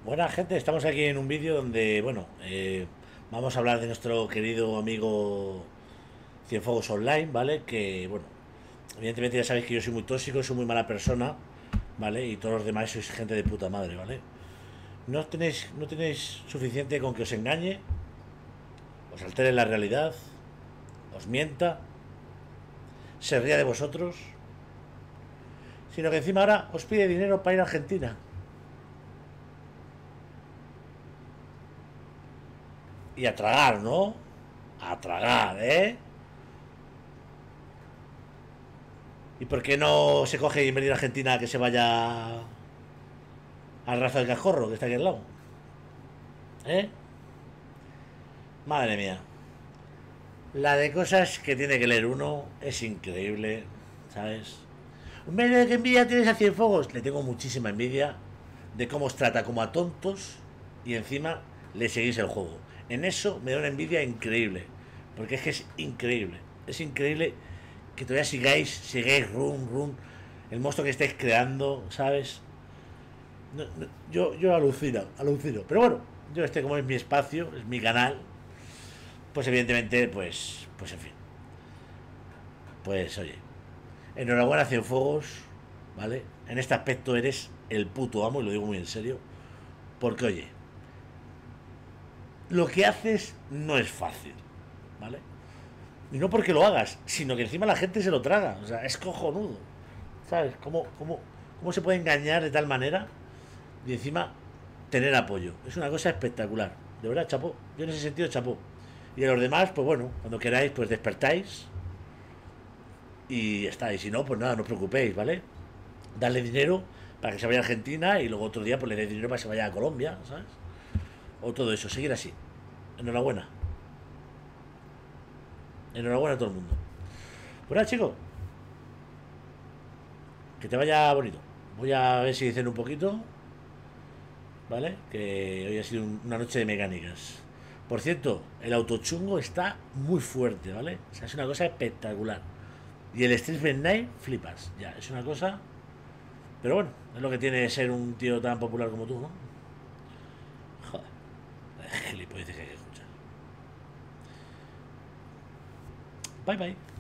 Buena gente, estamos aquí en un vídeo donde, bueno, vamos a hablar de nuestro querido amigo Cienfuegos Online, ¿vale? Que, bueno, evidentemente ya sabéis que yo soy muy tóxico, soy muy mala persona, ¿vale? Y todos los demás sois gente de puta madre, ¿vale? No tenéis suficiente con que os engañe, os altere la realidad, os mienta, se ría de vosotros, sino que encima ahora os pide dinero para ir a Argentina. Y a tragar, ¿no? A tragar, ¿eh? ¿Y por qué no se coge y en vez de ir a Argentina que se vaya al Razo del Cajorro, que está aquí al lado? ¿Eh? Madre mía. La de cosas que tiene que leer uno es increíble, ¿sabes? Hombre, ¿qué envidia tienes a Cienfuegos? Le tengo muchísima envidia de cómo os trata como a tontos y encima le seguís el juego. En eso me da una envidia increíble. Porque es que es increíble. Es increíble que todavía sigáis run. El monstruo que estáis creando, ¿sabes? Yo alucino. Pero bueno, yo como es mi espacio, es mi canal, pues evidentemente, pues en fin. Pues oye, enhorabuena Cienfuegos, ¿vale? En este aspecto eres el puto amo, y lo digo muy en serio, porque oye, lo que haces no es fácil, ¿vale? Y no porque lo hagas, sino que encima la gente se lo traga, o sea, es cojonudo, ¿sabes? ¿Cómo se puede engañar de tal manera y encima tener apoyo? Es una cosa espectacular, de verdad, chapó. Yo en ese sentido, chapó. Y a los demás, pues bueno, cuando queráis, pues despertáis y está. Y si no, pues nada, no os preocupéis, ¿vale? Darle dinero para que se vaya a Argentina y luego otro día pues le dé dinero para que se vaya a Colombia, ¿sabes? O todo eso, seguir así. Enhorabuena. Enhorabuena a todo el mundo. Pues nada, chicos, que te vaya bonito. Voy a ver si dicen un poquito, ¿vale? Que hoy ha sido una noche de mecánicas. Por cierto, el autochungo está muy fuerte, ¿vale? O sea, es una cosa espectacular. Y el Street Night, flipas. Ya, es una cosa. Pero bueno, es lo que tiene ser un tío tan popular como tú, ¿no? Joder, gilipolleces que hay que escuchar. Bye bye.